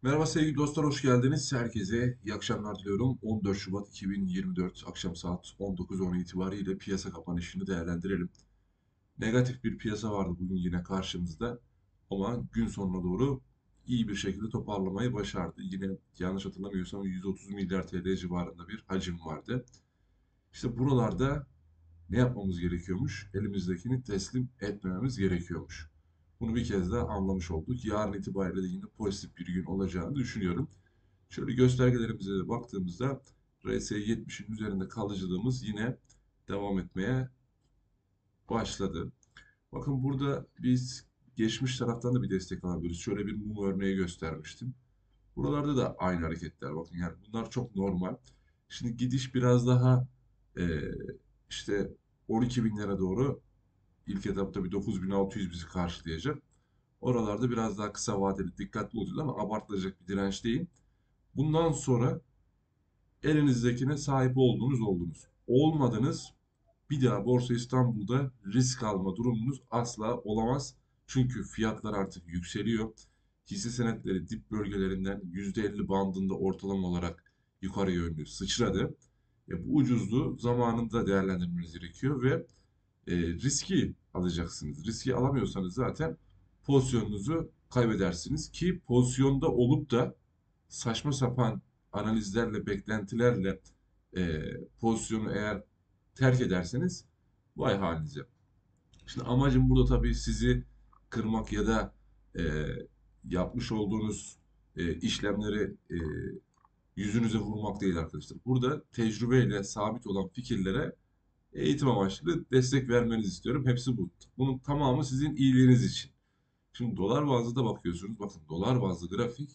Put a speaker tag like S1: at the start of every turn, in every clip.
S1: Merhaba sevgili dostlar, hoş geldiniz. Herkese iyi akşamlar diliyorum. 14 Şubat 2024 akşam saat 19.10 itibariyle piyasa kapanışını değerlendirelim. Negatif bir piyasa vardı bugün yine karşımızda. Ama gün sonuna doğru iyi bir şekilde toparlamayı başardı. Yine yanlış hatırlamıyorsam 130 milyar TL civarında bir hacim vardı. İşte buralarda ne yapmamız gerekiyormuş? Elimizdekini teslim etmememiz gerekiyormuş. Bunu bir kez daha anlamış olduk. Yarın itibariyle de yine pozitif bir gün olacağını düşünüyorum. Şöyle göstergelerimize de baktığımızda RS70'in üzerinde kalıcılığımız yine devam etmeye başladı. Bakın burada biz geçmiş taraftan da bir destek alabiliriz. Şöyle bir mum örneği göstermiştim. Buralarda da aynı hareketler. Bakın yani bunlar çok normal. Şimdi gidiş biraz daha eee, işte 12 binlere doğru ilk etapta bir 9600 bizi karşılayacak. Oralarda biraz daha kısa vadeli dikkatli olacağız ama abartılacak bir direnç değil. Bundan sonra elinizdekine sahip oldunuz. Olmadınız. Bir daha Borsa İstanbul'da risk alma durumunuz asla olamaz. Çünkü fiyatlar artık yükseliyor. Hisse senetleri dip bölgelerinden %50 bandında ortalama olarak yukarı yönlü sıçradı. Bu ucuzluğu zamanında değerlendirmeniz gerekiyor ve riski alacaksınız. Riski alamıyorsanız zaten pozisyonunuzu kaybedersiniz ki pozisyonda olup da saçma sapan analizlerle, beklentilerle pozisyonu eğer terk ederseniz vay halinize. Şimdi amacım burada tabii sizi kırmak ya da e, yapmış olduğunuz işlemleri yüzünüze vurmak değil arkadaşlar. Burada tecrübeyle sabit olan fikirlere eğitim amaçlı destek vermenizi istiyorum. Hepsi bu. Bunun tamamı sizin iyiliğiniz için. Şimdi dolar bazlı da bakıyorsunuz. Bakın dolar bazlı grafik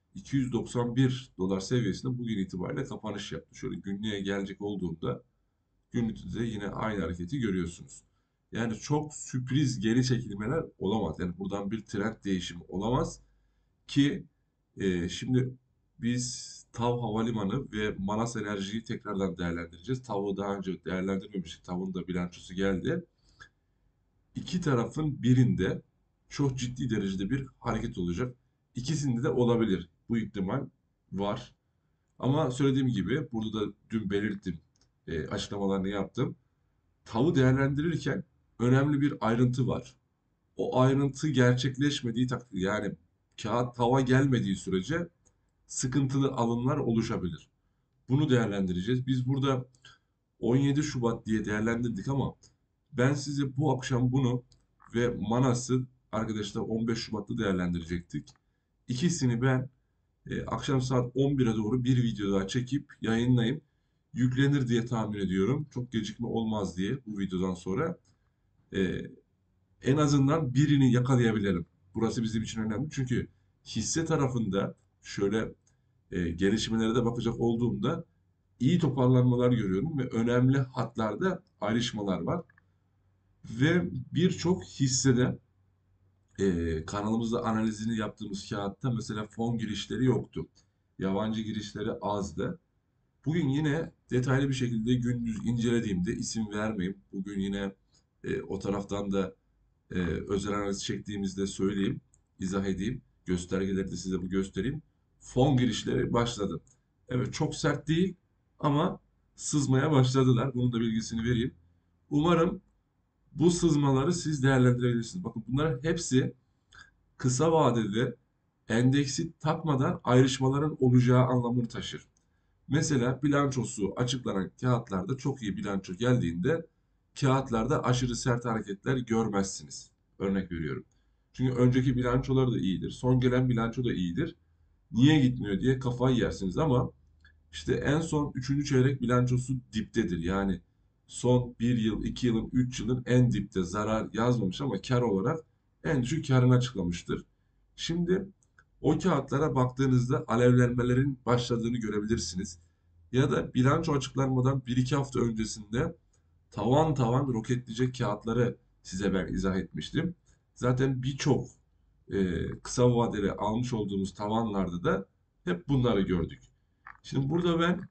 S1: 291 dolar seviyesinde bugün itibariyle kapanış yaptı. Şöyle günlüğe gelecek olduğunda günlükte de yine aynı hareketi görüyorsunuz. Yani çok sürpriz geri çekilmeler olamaz. Yani buradan bir trend değişimi olamaz ki şimdi biz TAV Havalimanı ve Manas Enerji'yi tekrardan değerlendireceğiz. TAV'ı daha önce değerlendirmemiştik. TAV'ın da bilançosu geldi. İki tarafın birinde çok ciddi derecede bir hareket olacak. İkisinde de olabilir. Bu ihtimal var. Ama söylediğim gibi burada da dün belirttim, açıklamalarını yaptım. TAV'ı değerlendirirken önemli bir ayrıntı var. O ayrıntı gerçekleşmediği takdirde yani kağıt tava gelmediği sürece sıkıntılı alımlar oluşabilir. Bunu değerlendireceğiz. Biz burada 17 Şubat diye değerlendirdik ama ben size bu akşam bunu ve Manas'ı arkadaşlar 15 Şubat'ta değerlendirecektik. İkisini ben akşam saat 11'e doğru bir video daha çekip yayınlayayım. Yüklenir diye tahmin ediyorum. Çok gecikme olmaz diye bu videodan sonra. E, En azından birini yakalayabilelim. Burası bizim için önemli. Çünkü hisse tarafında şöyle gelişmelere de bakacak olduğumda iyi toparlanmalar görüyorum ve önemli hatlarda ayrışmalar var. Ve birçok hissede kanalımızda analizini yaptığımız kağıtta mesela fon girişleri yoktu. Yabancı girişleri azdı. Bugün yine detaylı bir şekilde gündüz incelediğimde isim vermeyeyim. Bugün yine o taraftan da özel analiz çektiğimizde söyleyeyim, izah edeyim. Göstergeleri de size bu göstereyim. Fon girişleri başladı. Evet çok sert değil ama sızmaya başladılar. Bunun da bilgisini vereyim. Umarım bu sızmaları siz değerlendirebilirsiniz. Bakın bunların hepsi kısa vadede endeksi takmadan ayrışmaların olacağı anlamını taşır. Mesela bilançosu açıklanan kağıtlarda çok iyi bilanço geldiğinde kağıtlarda aşırı sert hareketler görmezsiniz. Örnek veriyorum. Çünkü önceki bilançoları da iyidir. Son gelen bilanço da iyidir. Niye gitmiyor diye kafayı yersiniz ama işte en son üçüncü çeyrek bilançosu diptedir. Yani son bir yıl, 2 yılın, 3 yılın en dipte zarar yazmamış ama kar olarak en düşük karını açıklamıştır. Şimdi o kağıtlara baktığınızda alevlenmelerin başladığını görebilirsiniz. Ya da bilanço açıklanmadan bir iki hafta öncesinde tavan tavan roketleyecek kağıtları size ben izah etmiştim. Zaten birçok kısa vadeli almış olduğumuz tavanlarda da hep bunları gördük. Şimdi burada ben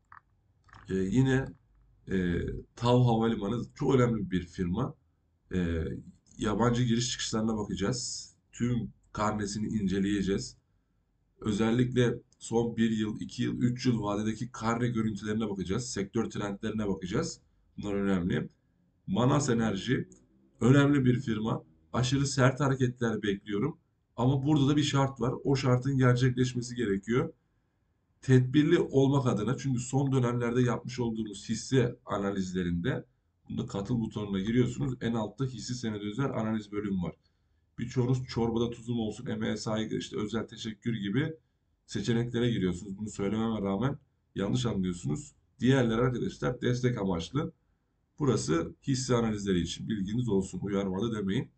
S1: yine TAV Havalimanı çok önemli bir firma. E, Yabancı giriş çıkışlarına bakacağız. Tüm karnesini inceleyeceğiz. Özellikle son bir yıl, 2 yıl, 3 yıl vadedeki karne görüntülerine bakacağız. Sektör trendlerine bakacağız. Bunlar önemli. Manas Enerji önemli bir firma. Aşırı sert hareketler bekliyorum. Ama burada da bir şart var. O şartın gerçekleşmesi gerekiyor. Tedbirli olmak adına, çünkü son dönemlerde yapmış olduğumuz hisse analizlerinde, bunda katıl butonuna giriyorsunuz. En altta hisse senedi özel analiz bölümü var. Birçoğunuz çorbada tuzum olsun, emeğe saygı, işte özel teşekkür gibi seçeneklere giriyorsunuz. Bunu söylememe rağmen yanlış anlıyorsunuz. Diğerleri arkadaşlar destek amaçlı. Burası hisse analizleri için. Bilginiz olsun, uyarmadı demeyin.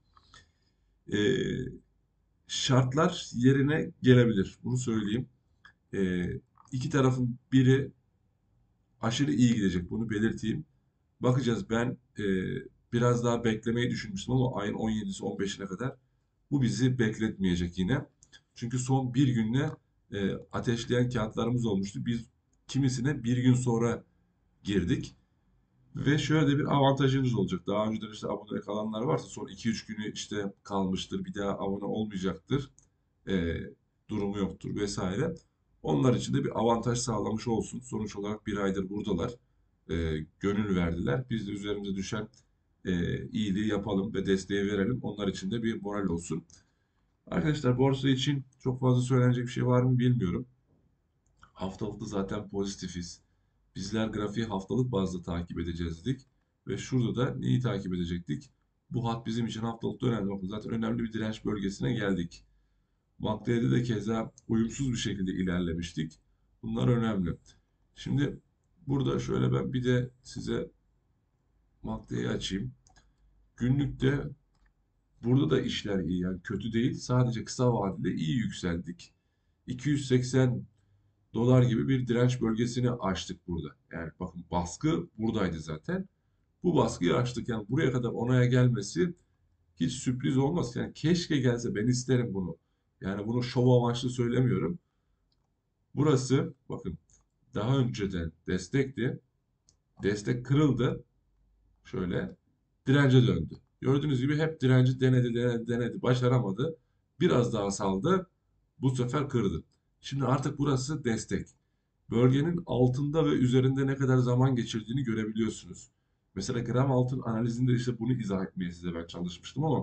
S1: Ee, Şartlar yerine gelebilir. Bunu söyleyeyim. Ee, iki tarafın biri aşırı iyi gidecek. Bunu belirteyim. Bakacağız. Ben biraz daha beklemeyi düşünmüştüm ama ayın 17'si 15'ine kadar bu bizi bekletmeyecek yine. Çünkü son bir günle ateşleyen kağıtlarımız olmuştu. Biz kimisine bir gün sonra girdik. Ve şöyle de bir avantajınız olacak. Daha önceden işte abone kalanlar varsa son 2-3 günü işte kalmıştır. Bir daha abone olmayacaktır. E, Durumu yoktur vesaire. Onlar için de bir avantaj sağlamış olsun. Sonuç olarak bir aydır buradalar. Gönül verdiler. Biz de üzerimize düşen iyiliği yapalım ve desteği verelim. Onlar için de bir moral olsun. Arkadaşlar borsa için çok fazla söylenecek bir şey var mı bilmiyorum. Haftalıkta zaten pozitifiz. Bizler grafiği haftalık bazda takip edeceğiz dedik. Ve şurada da neyi takip edecektik? Bu hat bizim için haftalıkta önemli. Bakın zaten önemli bir direnç bölgesine geldik. MACD'de de keza uyumsuz bir şekilde ilerlemiştik. Bunlar önemli. Şimdi burada şöyle ben bir de size MACD'yi açayım. Günlükte burada da işler iyi, yani kötü değil. Sadece kısa vadede iyi yükseldik. 280 dolar gibi bir direnç bölgesini aştık burada. Yani bakın baskı buradaydı zaten. Bu baskıyı aştık. Yani buraya kadar onaya gelmesi hiç sürpriz olmaz. Yani keşke gelse, ben isterim bunu. Yani bunu şov amaçlı söylemiyorum. Burası bakın daha önceden destekti. Destek kırıldı. Şöyle dirence döndü. Gördüğünüz gibi hep direnci denedi, denedi, denedi, başaramadı. Biraz daha saldı. Bu sefer kırdı. Şimdi artık burası destek. Bölgenin altında ve üzerinde ne kadar zaman geçirdiğini görebiliyorsunuz. Mesela gram altın analizinde işte bunu izah etmeye size ben çalışmıştım ama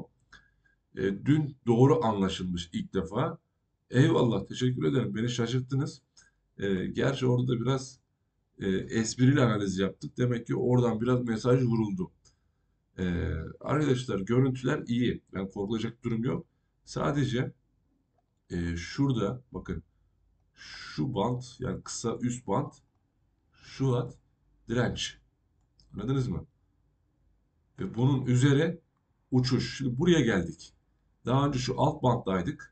S1: dün doğru anlaşılmış ilk defa. Eyvallah, teşekkür ederim. Beni şaşırttınız. Gerçi orada da biraz esprili analiz yaptık. Demek ki oradan biraz mesaj vuruldu. Arkadaşlar görüntüler iyi. Yani korkulacak durum yok. Sadece şurada bakın, şu bant, yani kısa üst bant, şu hat direnç. Anladınız mı? Ve bunun üzeri uçuş. Şimdi buraya geldik. Daha önce şu alt banttaydık.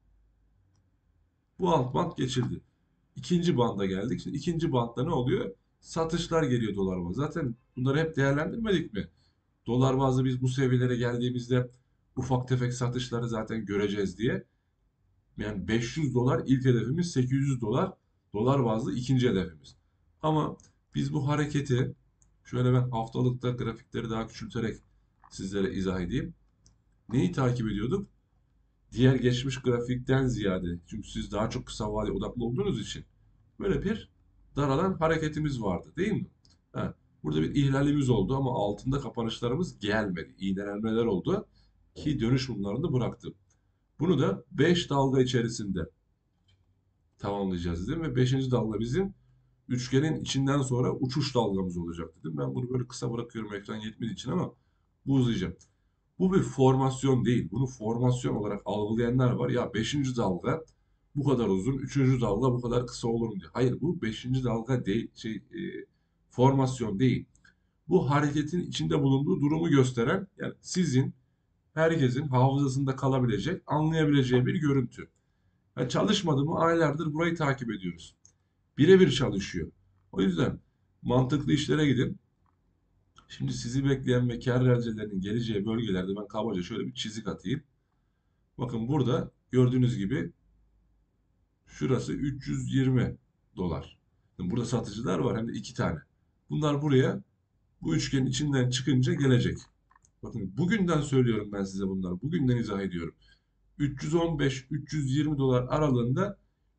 S1: Bu alt bant geçildi. İkinci banda geldik. Şimdi ikinci bantta ne oluyor? Satışlar geliyor dolar bazlı. Zaten bunları hep değerlendirmedik mi? Dolar bazlı biz bu seviyelere geldiğimizde ufak tefek satışları zaten göreceğiz diye. Yani 500 dolar ilk hedefimiz, 800 dolar dolar bazlı ikinci hedefimiz. Ama biz bu hareketi şöyle, ben haftalıkta grafikleri daha küçülterek sizlere izah edeyim. Neyi takip ediyorduk? Diğer geçmiş grafikten ziyade, çünkü siz daha çok kısa vade odaklı olduğunuz için böyle bir daralan hareketimiz vardı değil mi? Ha, burada bir ihlalimiz oldu ama altında kapanışlarımız gelmedi. İğnelenmeler oldu ki dönüş mumlarını bıraktı. Bunu da 5 dalga içerisinde tamamlayacağız dedim ve beşinci dalga bizim üçgenin içinden sonra uçuş dalgamız olacak dedim. Ben bunu böyle kısa bırakıyorum ekran yetmediği için ama bu uzayacak. Bu bir formasyon değil. Bunu formasyon olarak algılayanlar var. Ya beşinci dalga bu kadar uzun, üçüncü dalga bu kadar kısa olur mu diye. Hayır, bu beşinci dalga değil, formasyon değil. Bu hareketin içinde bulunduğu durumu gösteren, yani sizin, herkesin hafızasında kalabilecek, anlayabileceği bir görüntü. Yani çalışmadı mı aylardır burayı takip ediyoruz. Birebir çalışıyor. O yüzden mantıklı işlere gidin. Şimdi sizi bekleyen ve kar realcelerinin geleceği bölgelerde ben kabaca şöyle bir çizik atayım. Bakın burada gördüğünüz gibi şurası 320 dolar. Burada satıcılar var, hem de iki tane. Bunlar buraya bu üçgenin içinden çıkınca gelecek. Bakın bugünden söylüyorum ben size bunları. Bugünden izah ediyorum. 315-320 dolar aralığında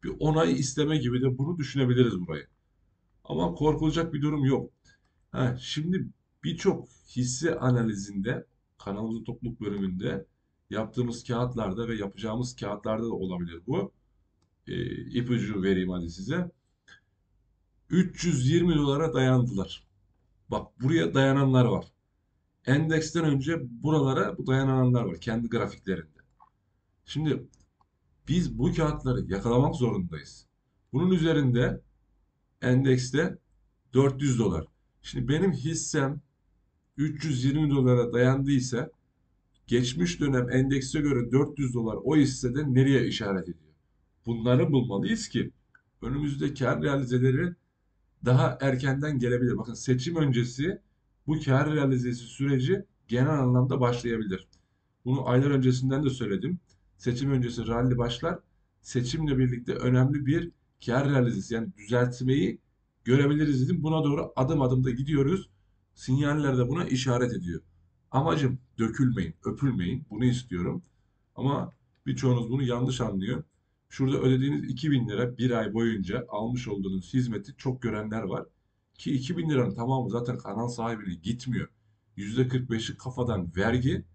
S1: Bir onay isteme gibi de bunu düşünebiliriz burayı. Ama korkulacak bir durum yok. Ha, şimdi birçok hisse analizinde kanalımızın topluluk bölümünde yaptığımız kağıtlarda ve yapacağımız kağıtlarda da olabilir bu. İpucu vereyim hadi size. 320 dolara dayandılar. Bak buraya dayananlar var. Endeksten önce buralara bu dayananlar var kendi grafiklerinde. Şimdi biz bu kağıtları yakalamak zorundayız. Bunun üzerinde endekste 400 dolar. Şimdi benim hissem 320 dolara dayandıysa geçmiş dönem endekse göre 400 dolar o hissede nereye işaret ediyor? Bunları bulmalıyız ki önümüzde kar realizeleri daha erkenden gelebilir. Bakın seçim öncesi bu kar realizesi süreci genel anlamda başlayabilir. Bunu aylar öncesinden de söyledim. Seçim öncesi rally başlar. Seçimle birlikte önemli bir kar realizesi yani düzeltmeyi görebiliriz dedim. Buna doğru adım adım da gidiyoruz. Sinyaller de buna işaret ediyor. Amacım dökülmeyin, öpülmeyin. Bunu istiyorum. Ama birçoğunuz bunu yanlış anlıyor. Şurada ödediğiniz 2000 lira bir ay boyunca almış olduğunuz hizmeti çok görenler var. Ki 2000 liranın tamamı zaten kanal sahibine gitmiyor. %45'i kafadan vergi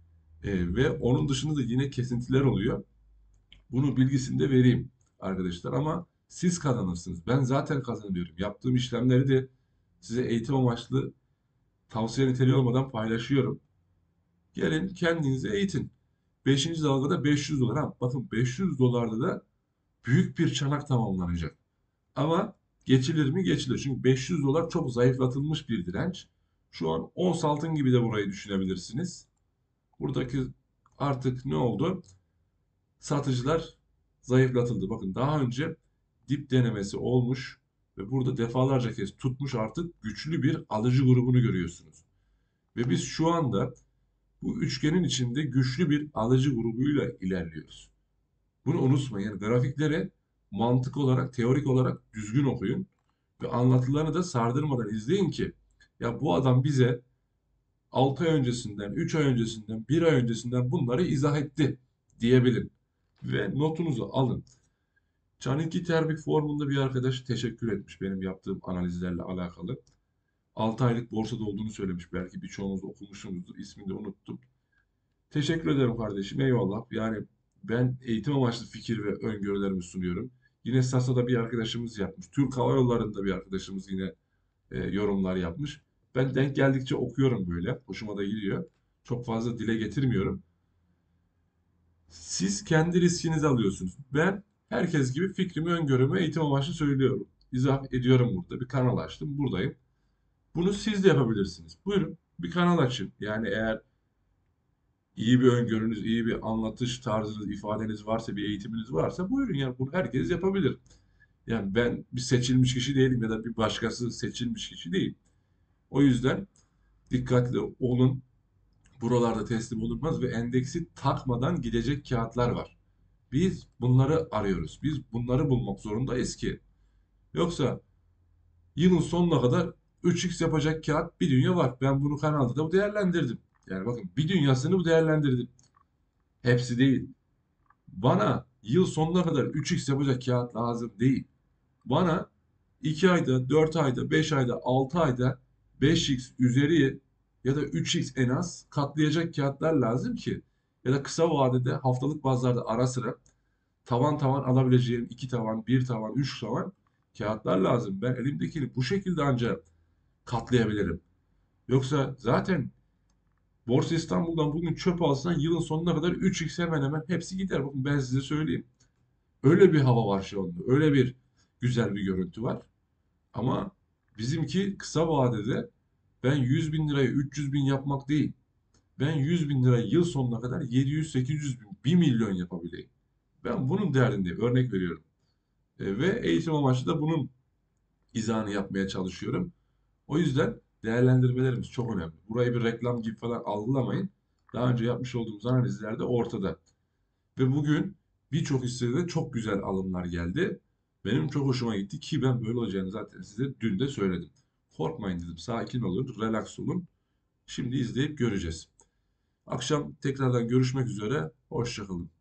S1: ve onun dışında da yine kesintiler oluyor. Bunu bilgisini de vereyim arkadaşlar ama siz kazanırsınız. Ben zaten kazanıyorum. Yaptığım işlemleri de size eğitim amaçlı tavsiye niteliği olmadan paylaşıyorum. Gelin kendinizi eğitin. Beşinci dalgada 500 dolar. Ha, bakın 500 dolarda da büyük bir çanak tamamlanacak. Ama geçilir mi? Geçilir. Çünkü 500 dolar çok zayıflatılmış bir direnç. Şu an ons altın gibi de burayı düşünebilirsiniz. Buradaki artık ne oldu? Satıcılar zayıflatıldı. Bakın daha önce dip denemesi olmuş ve burada defalarca kez tutmuş artık güçlü bir alıcı grubunu görüyorsunuz. Ve biz şu anda bu üçgenin içinde güçlü bir alıcı grubuyla ilerliyoruz. Bunu unutmayın. Yani grafikleri mantık olarak, teorik olarak düzgün okuyun ve anlatılarını da sardırmadan izleyin ki ya bu adam bize 6 ay öncesinden, 3 ay öncesinden, bir ay öncesinden bunları izah etti diyebilin. Ve notunuzu alın. Caninki Terbik formunda bir arkadaş teşekkür etmiş benim yaptığım analizlerle alakalı. 6 aylık borsada olduğunu söylemiş. Belki birçoğunuz okumuşsunuzdur. İsmini de unuttum. Teşekkür ederim kardeşim. Eyvallah. Yani ben eğitim amaçlı fikir ve öngörülerimi sunuyorum. Yine Sasa'da bir arkadaşımız yapmış. Türk Hava Yolları'nda bir arkadaşımız yine yorumlar yapmış. Ben denk geldikçe okuyorum böyle. Hoşuma da gidiyor. Çok fazla dile getirmiyorum. Siz kendi riskinizi alıyorsunuz. Ben herkes gibi fikrimi, öngörümü eğitim amaçlı söylüyorum. İzah ediyorum burada. Bir kanal açtım. Buradayım. Bunu siz de yapabilirsiniz. Buyurun bir kanal açın. Yani eğer iyi bir öngörünüz, iyi bir anlatış tarzınız, ifadeniz varsa, bir eğitiminiz varsa buyurun yani bunu herkes yapabilir. Yani ben bir seçilmiş kişi değilim ya da bir başkası seçilmiş kişi değil. O yüzden dikkatli olun. Buralarda teslim olunmaz ve endeksi takmadan gidecek kağıtlar var. Biz bunları arıyoruz. Biz bunları bulmak zorundayız ki. Yoksa yılın sonuna kadar 3x yapacak kağıt bir dünya var. Ben bunu kanalda da değerlendirdim. Yani bakın bir dünyasını bu değerlendirdim. Hepsi değil. Bana yıl sonuna kadar 3x yapacak kağıt lazım değil. Bana 2 ayda, 4 ayda, 5 ayda, 6 ayda 5x üzeri ya da 3x en az katlayacak kağıtlar lazım ki ya da kısa vadede haftalık bazlarda ara sıra tavan tavan alabileceğim 2 tavan, bir tavan, 3 tavan kağıtlar lazım. Ben elimdekini bu şekilde ancak katlayabilirim. Yoksa zaten Borsa İstanbul'dan bugün çöp alsan yılın sonuna kadar 3x hemen hemen hepsi gider. Bakın ben size söyleyeyim. Öyle bir hava var şu anda. Öyle bir güzel bir görüntü var. Ama bizimki kısa vadede ben 100 bin lirayı 300 bin yapmak değil. Ben 100 bin lirayı yıl sonuna kadar 700-800 bin, 1 milyon yapabileyim. Ben bunun derdindeyim. Örnek veriyorum. Ve eğitim amaçlı da bunun izahını yapmaya çalışıyorum. O yüzden değerlendirmelerimiz çok önemli. Burayı bir reklam gibi falan algılamayın. Daha önce yapmış olduğumuz analizlerde ortada. Ve bugün birçok hissede de çok güzel alımlar geldi. Benim çok hoşuma gitti ki ben böyle olacağını zaten size dün de söyledim. Korkmayın dedim. Sakin olun, relax olun. Şimdi izleyip göreceğiz. Akşam tekrardan görüşmek üzere. Hoşça kalın.